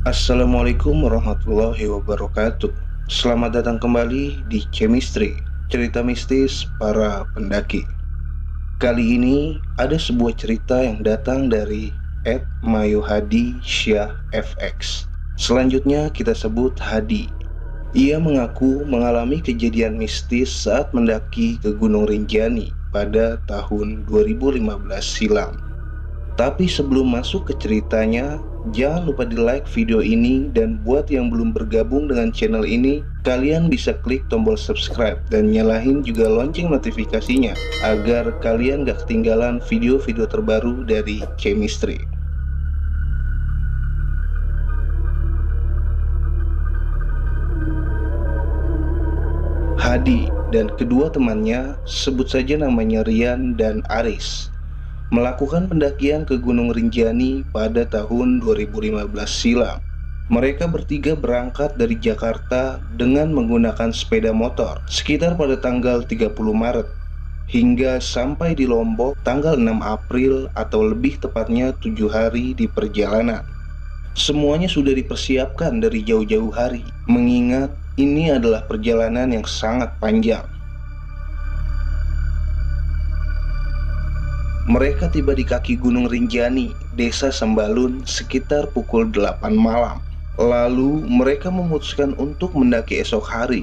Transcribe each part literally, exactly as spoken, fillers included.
Assalamualaikum warahmatullahi wabarakatuh. Selamat datang kembali di Chemistry, cerita mistis para pendaki. Kali ini ada sebuah cerita yang datang dari et mayuhadi syah f x. Selanjutnya kita sebut Hadi. Ia mengaku mengalami kejadian mistis saat mendaki ke Gunung Rinjani pada tahun dua ribu lima belas silam. Tapi sebelum masuk ke ceritanya, jangan lupa di like video ini, dan buat yang belum bergabung dengan channel ini, kalian bisa klik tombol subscribe dan nyalahin juga lonceng notifikasinya agar kalian gak ketinggalan video-video terbaru dari Chemistry. Hadi dan kedua temannya, sebut saja namanya Rian dan Aris, melakukan pendakian ke Gunung Rinjani pada tahun dua ribu lima belas silam. Mereka bertiga berangkat dari Jakarta dengan menggunakan sepeda motor sekitar pada tanggal tiga puluh Maret hingga sampai di Lombok tanggal enam April, atau lebih tepatnya tujuh hari di perjalanan. Semuanya sudah dipersiapkan dari jauh-jauh hari, mengingat ini adalah perjalanan yang sangat panjang. Mereka tiba di kaki Gunung Rinjani, Desa Sembalun, sekitar pukul delapan malam. Lalu mereka memutuskan untuk mendaki esok hari.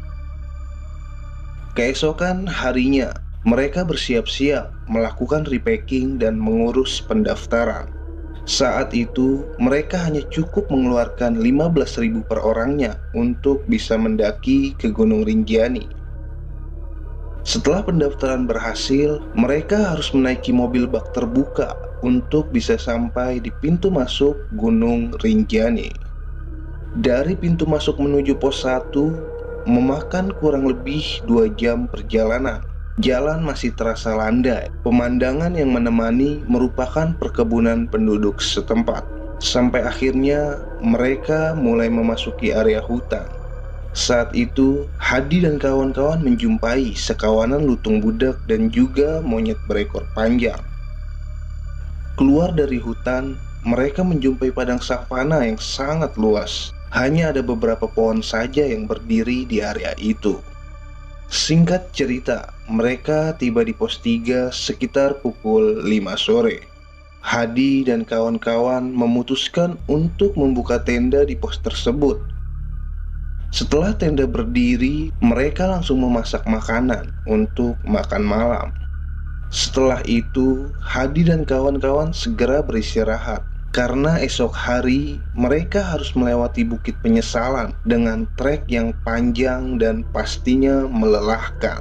Keesokan harinya, mereka bersiap-siap melakukan repacking dan mengurus pendaftaran. Saat itu, mereka hanya cukup mengeluarkan lima belas ribu per orangnya untuk bisa mendaki ke Gunung Rinjani. Setelah pendaftaran berhasil, mereka harus menaiki mobil bak terbuka untuk bisa sampai di pintu masuk Gunung Rinjani. Dari pintu masuk menuju pos satu memakan kurang lebih dua jam perjalanan. Jalan masih terasa landai. Pemandangan yang menemani merupakan perkebunan penduduk setempat. Sampai akhirnya mereka mulai memasuki area hutan. Saat itu, Hadi dan kawan-kawan menjumpai sekawanan lutung budak dan juga monyet berekor panjang. Keluar dari hutan, mereka menjumpai padang savana yang sangat luas. Hanya ada beberapa pohon saja yang berdiri di area itu. Singkat cerita, mereka tiba di pos tiga sekitar pukul lima sore. Hadi dan kawan-kawan memutuskan untuk membuka tenda di pos tersebut. Setelah tenda berdiri, mereka langsung memasak makanan untuk makan malam. Setelah itu, Hadi dan kawan-kawan segera beristirahat karena esok hari mereka harus melewati Bukit Penyesalan dengan trek yang panjang dan pastinya melelahkan.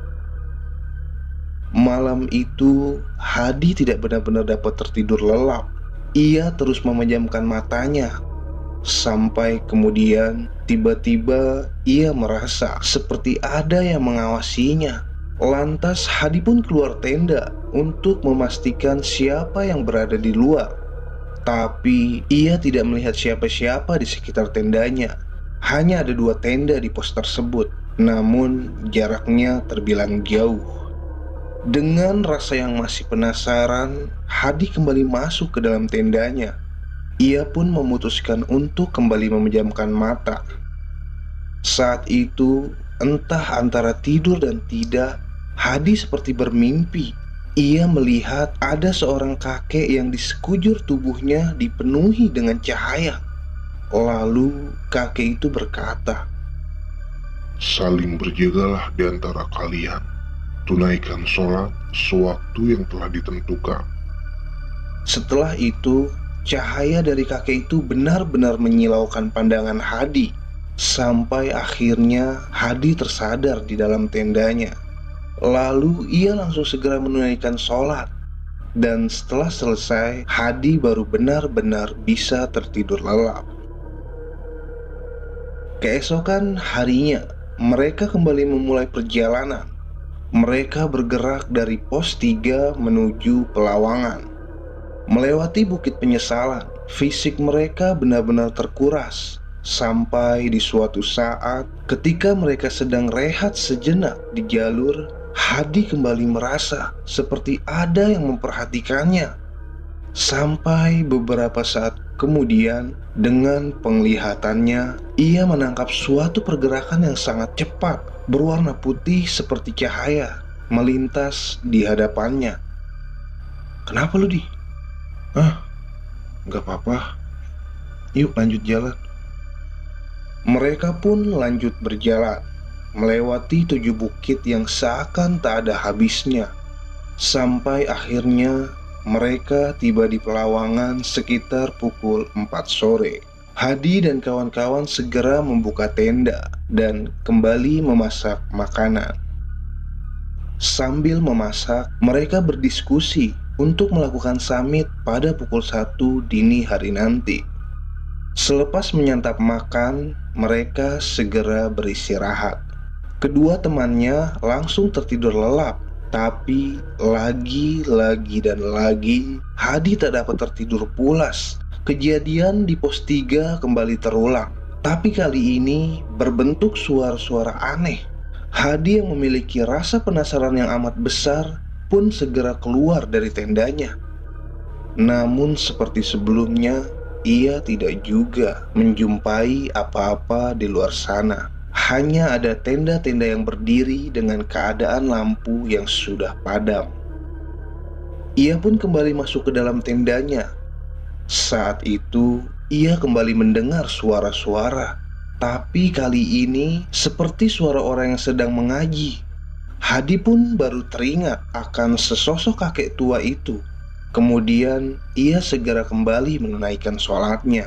Malam itu, Hadi tidak benar-benar dapat tertidur lelap. Ia terus memejamkan matanya. Sampai kemudian tiba-tiba ia merasa seperti ada yang mengawasinya. Lantas Hadi pun keluar tenda untuk memastikan siapa yang berada di luar. Tapi ia tidak melihat siapa-siapa di sekitar tendanya. Hanya ada dua tenda di pos tersebut, namun jaraknya terbilang jauh. Dengan rasa yang masih penasaran, Hadi kembali masuk ke dalam tendanya. Ia pun memutuskan untuk kembali memejamkan mata. Saat itu, entah antara tidur dan tidak, Hadi seperti bermimpi. Ia melihat ada seorang kakek yang di sekujur tubuhnya dipenuhi dengan cahaya. Lalu kakek itu berkata, "Saling berjagalah di antara kalian. Tunaikan sholat sewaktu yang telah ditentukan." Setelah itu, cahaya dari kakek itu benar-benar menyilaukan pandangan Hadi. Sampai akhirnya Hadi tersadar di dalam tendanya. Lalu ia langsung segera menunaikan sholat. Dan setelah selesai, Hadi baru benar-benar bisa tertidur lelap. Keesokan harinya, mereka kembali memulai perjalanan. Mereka bergerak dari pos tiga menuju Pelawangan. Melewati Bukit Penyesalan, fisik mereka benar-benar terkuras. Sampai di suatu saat, ketika mereka sedang rehat sejenak di jalur, Hadi kembali merasa seperti ada yang memperhatikannya. Sampai beberapa saat Kemudian, dengan penglihatannya, ia menangkap suatu pergerakan yang sangat cepat, berwarna putih seperti cahaya, melintas di hadapannya. "Kenapa lu, Di?" "Hah? Gak apa-apa. Yuk lanjut jalan." Mereka pun lanjut berjalan, melewati tujuh bukit yang seakan tak ada habisnya. Sampai akhirnya mereka tiba di Pelawangan sekitar pukul empat sore. Hadi dan kawan-kawan segera membuka tenda dan kembali memasak makanan. Sambil memasak, mereka berdiskusi untuk melakukan summit pada pukul satu dini hari nanti. Selepas menyantap makan, mereka segera beristirahat. Kedua temannya langsung tertidur lelap. Tapi lagi-lagi dan lagi Hadi tak dapat tertidur pulas. Kejadian di pos tiga kembali terulang, tapi kali ini berbentuk suara-suara aneh. Hadi yang memiliki rasa penasaran yang amat besar pun segera keluar dari tendanya. Namun seperti sebelumnya, ia tidak juga menjumpai apa-apa di luar sana. Hanya ada tenda-tenda yang berdiri dengan keadaan lampu yang sudah padam. Ia pun kembali masuk ke dalam tendanya. Saat itu, ia kembali mendengar suara-suara, tapi kali ini seperti suara orang yang sedang mengaji. Hadi pun baru teringat akan sesosok kakek tua itu. Kemudian, ia segera kembali menunaikan sholatnya.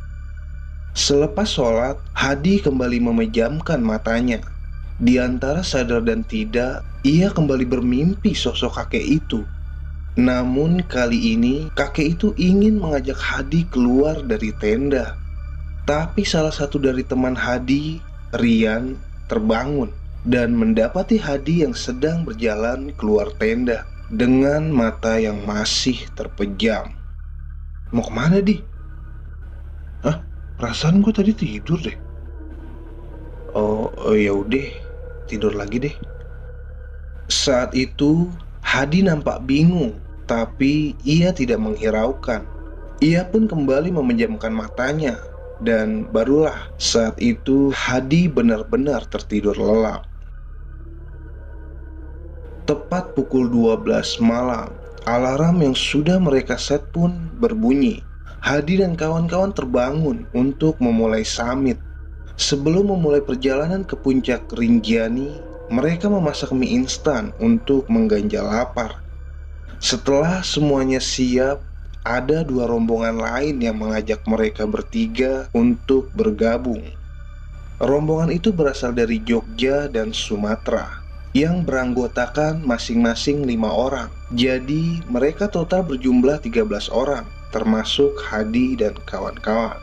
Selepas sholat, Hadi kembali memejamkan matanya. Di antara sadar dan tidak, ia kembali bermimpi sosok kakek itu. Namun kali ini, kakek itu ingin mengajak Hadi keluar dari tenda. Tapi salah satu dari teman Hadi, Rian, terbangun dan mendapati Hadi yang sedang berjalan keluar tenda dengan mata yang masih terpejam. "Mau kemana, Di?" "Hah? Perasaan gue tadi tidur deh." "Oh, oh ya udah, tidur lagi deh." Saat itu Hadi nampak bingung, tapi ia tidak menghiraukan. Ia pun kembali memejamkan matanya, dan barulah saat itu Hadi benar-benar tertidur lelap. Tepat pukul dua belas malam, alarm yang sudah mereka set pun berbunyi. Hadi dan kawan-kawan terbangun untuk memulai summit. Sebelum memulai perjalanan ke puncak Rinjani, mereka memasak mie instan untuk mengganjal lapar. Setelah semuanya siap, ada dua rombongan lain yang mengajak mereka bertiga untuk bergabung. Rombongan itu berasal dari Jogja dan Sumatera, yang beranggotakan masing-masing lima orang. Jadi mereka total berjumlah tiga belas orang, termasuk Hadi dan kawan-kawan.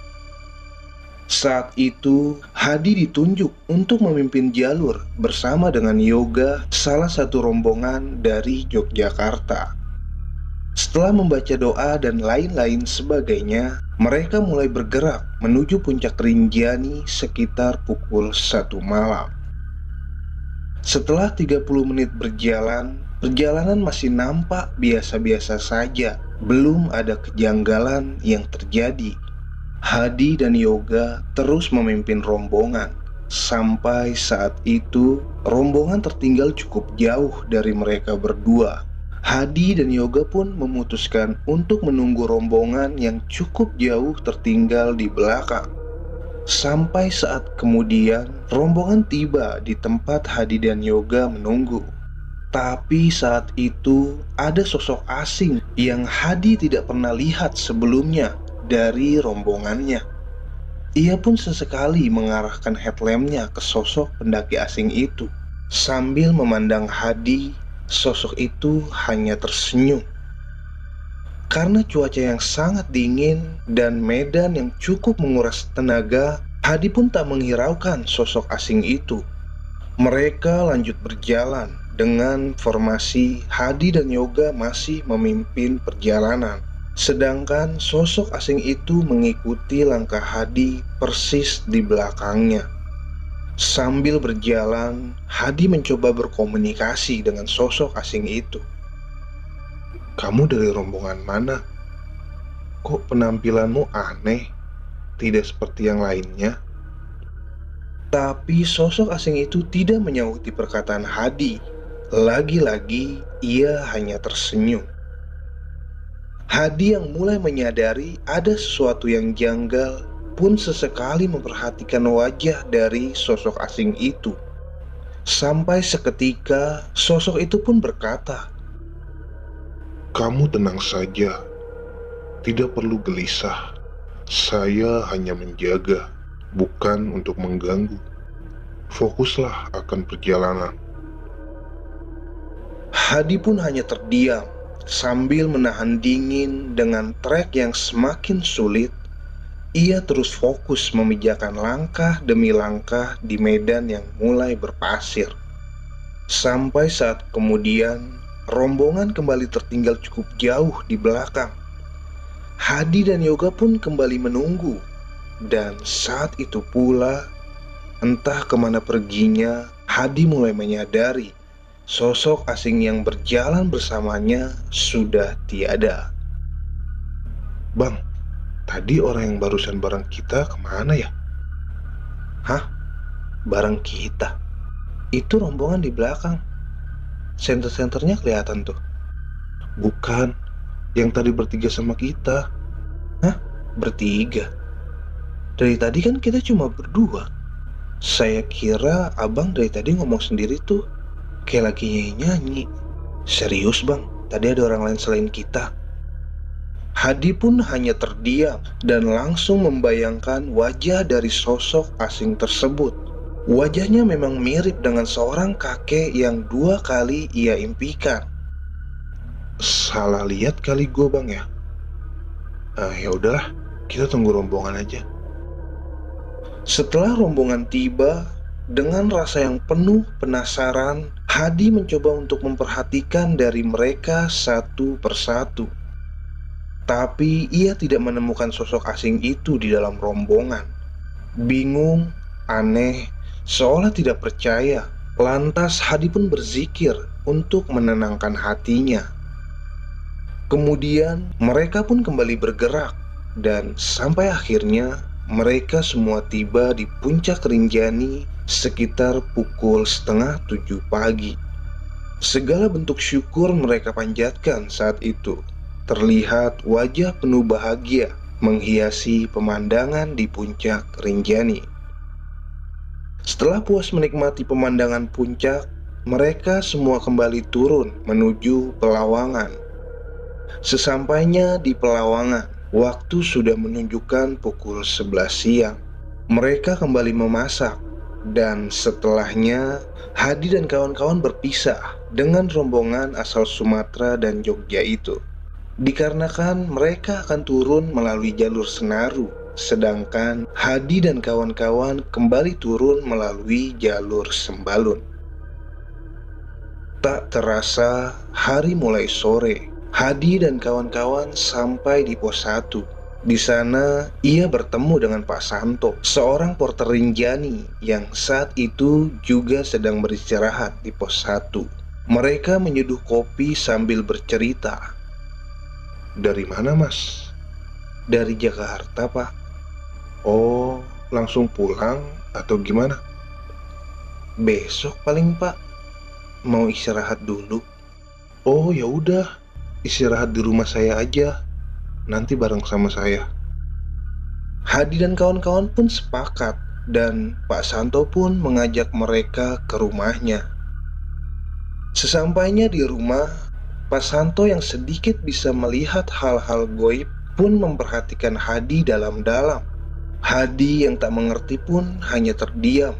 Saat itu, Hadi ditunjuk untuk memimpin jalur bersama dengan Yoga, salah satu rombongan dari Yogyakarta. Setelah membaca doa dan lain-lain sebagainya, mereka mulai bergerak menuju puncak Rinjani sekitar pukul satu malam. Setelah tiga puluh menit berjalan, perjalanan masih nampak biasa-biasa saja. Belum ada kejanggalan yang terjadi. Hadi dan Yoga terus memimpin rombongan. Sampai saat itu, rombongan tertinggal cukup jauh dari mereka berdua. Hadi dan Yoga pun memutuskan untuk menunggu rombongan yang cukup jauh tertinggal di belakang. Sampai saat kemudian, rombongan tiba di tempat Hadi dan Yoga menunggu. Tapi saat itu ada sosok asing yang Hadi tidak pernah lihat sebelumnya dari rombongannya. Ia pun sesekali mengarahkan headlampnya ke sosok pendaki asing itu. Sambil memandang Hadi, sosok itu hanya tersenyum. Karena cuaca yang sangat dingin dan medan yang cukup menguras tenaga, Hadi pun tak menghiraukan sosok asing itu. Mereka lanjut berjalan dengan formasi Hadi dan Yoga masih memimpin perjalanan, sedangkan sosok asing itu mengikuti langkah Hadi persis di belakangnya. Sambil berjalan, Hadi mencoba berkomunikasi dengan sosok asing itu. "Kamu dari rombongan mana?" kok penampilanmu aneh, tidak seperti yang lainnya?" Tapi sosok asing itu tidak menyauti perkataan Hadi. Lagi-lagi ia hanya tersenyum. Hadi yang mulai menyadari ada sesuatu yang janggal pun sesekali memperhatikan wajah dari sosok asing itu. Sampai seketika sosok itu pun berkata, "Kamu tenang saja, tidak perlu gelisah. Saya hanya menjaga, bukan untuk mengganggu. Fokuslah akan perjalanan." Hadi pun hanya terdiam sambil menahan dingin. Dengan trek yang semakin sulit, ia terus fokus memijakan langkah demi langkah di medan yang mulai berpasir. Sampai saat kemudian, rombongan kembali tertinggal cukup jauh di belakang. Hadi dan Yoga pun kembali menunggu. Dan saat itu pula, entah kemana perginya, Hadi mulai menyadari sosok asing yang berjalan bersamanya sudah tiada. "Bang, tadi orang yang barusan bareng kita kemana ya?" "Hah? Bareng kita? Itu rombongan di belakang. Senter-senternya kelihatan tuh." "Bukan, yang tadi bertiga sama kita." "Hah? Bertiga? Dari tadi kan kita cuma berdua. Saya kira abang dari tadi ngomong sendiri tuh, kayak lagi nyanyi." "Serius bang, tadi ada orang lain selain kita." Hadi pun hanya terdiam dan langsung membayangkan wajah dari sosok asing tersebut. Wajahnya memang mirip dengan seorang kakek yang dua kali ia impikan. "Salah lihat kali gue bang ya. Ah, ya udahlah, kita tunggu rombongan aja." Setelah rombongan tiba, dengan rasa yang penuh penasaran, Hadi mencoba untuk memperhatikan dari mereka satu persatu. Tapi ia tidak menemukan sosok asing itu di dalam rombongan. Bingung, aneh, seolah tidak percaya. Lantas Hadi pun berzikir untuk menenangkan hatinya. Kemudian mereka pun kembali bergerak. Dan sampai akhirnya mereka semua tiba di puncak Rinjani sekitar pukul setengah tujuh pagi. Segala bentuk syukur mereka panjatkan saat itu. Terlihat wajah penuh bahagia menghiasi pemandangan di puncak Rinjani. Setelah puas menikmati pemandangan puncak, mereka semua kembali turun menuju Pelawangan. Sesampainya di Pelawangan, waktu sudah menunjukkan pukul sebelas siang. Mereka kembali memasak, dan setelahnya Hadi dan kawan-kawan berpisah dengan rombongan asal Sumatera dan Jogja itu. Dikarenakan mereka akan turun melalui jalur Senaru, sedangkan Hadi dan kawan-kawan kembali turun melalui jalur Sembalun. Tak terasa hari mulai sore. Hadi dan kawan-kawan sampai di pos satu. Di sana ia bertemu dengan Pak Santo, seorang porter Rinjani yang saat itu juga sedang beristirahat di pos satu. Mereka menyeduh kopi sambil bercerita. "Dari mana mas?" "Dari Jakarta pak." "Oh, langsung pulang atau gimana?" "Besok paling pak, mau istirahat dulu." "Oh ya udah, istirahat di rumah saya aja, nanti bareng sama saya." Hadi dan kawan-kawan pun sepakat, dan Pak Santo pun mengajak mereka ke rumahnya. Sesampainya di rumah, Pak Santo yang sedikit bisa melihat hal-hal goib pun memperhatikan Hadi dalam-dalam. Hadi yang tak mengerti pun hanya terdiam.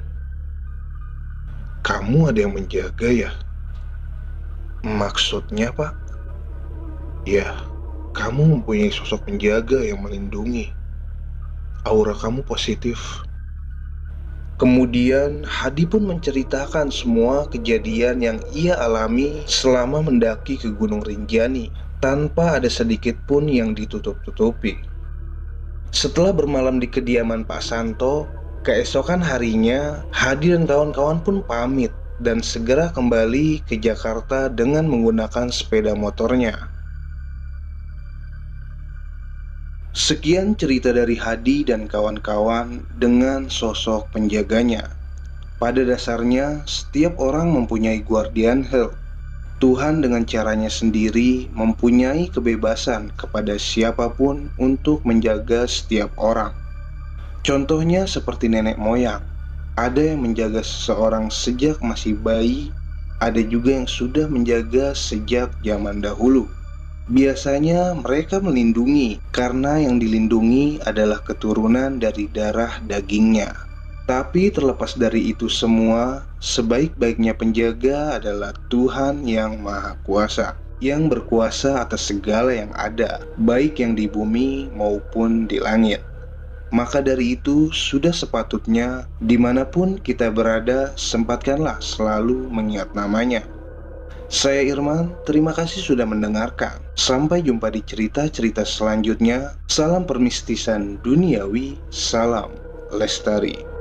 "Kamu ada yang menjaga ya?" "Maksudnya pak?" "Ya, kamu mempunyai sosok penjaga yang melindungi. Aura kamu positif." Kemudian Hadi pun menceritakan semua kejadian yang ia alami selama mendaki ke Gunung Rinjani, tanpa ada sedikit pun yang ditutup-tutupi. Setelah bermalam di kediaman Pak Santo, keesokan harinya Hadi dan kawan-kawan pun pamit dan segera kembali ke Jakarta dengan menggunakan sepeda motornya. Sekian cerita dari Hadi dan kawan-kawan dengan sosok penjaganya. Pada dasarnya, setiap orang mempunyai guardian angel. Tuhan dengan caranya sendiri mempunyai kebebasan kepada siapapun untuk menjaga setiap orang. Contohnya seperti nenek moyang. Ada yang menjaga seseorang sejak masih bayi, ada juga yang sudah menjaga sejak zaman dahulu. Biasanya mereka melindungi karena yang dilindungi adalah keturunan dari darah dagingnya. Tapi terlepas dari itu semua, sebaik-baiknya penjaga adalah Tuhan yang Maha Kuasa, yang berkuasa atas segala yang ada, baik yang di bumi maupun di langit. Maka dari itu, sudah sepatutnya dimanapun kita berada, sempatkanlah selalu mengingat namanya. Saya Irman, terima kasih sudah mendengarkan. Sampai jumpa di cerita-cerita selanjutnya. Salam permistisan duniawi, salam lestari.